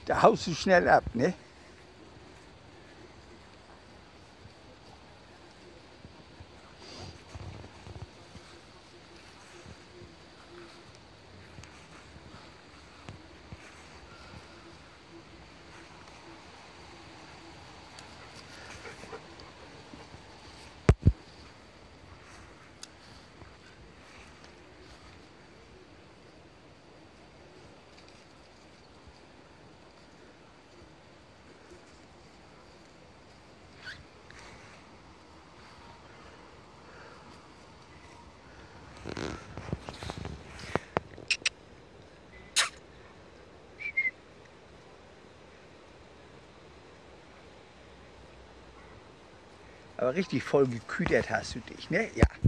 Da haust du schnell ab, ne? Aber richtig voll geküdert hast du dich, ne? Ja.